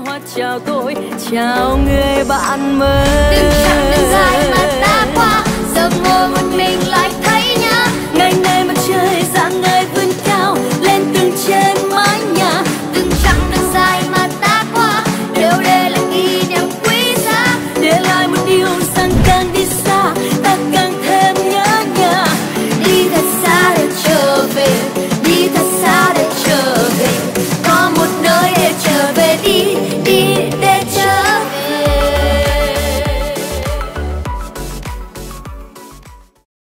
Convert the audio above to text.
hoa chào tôi, chào người bạn mới. Từng chặng đường dài mà ta qua, giờ ngồi một mình lại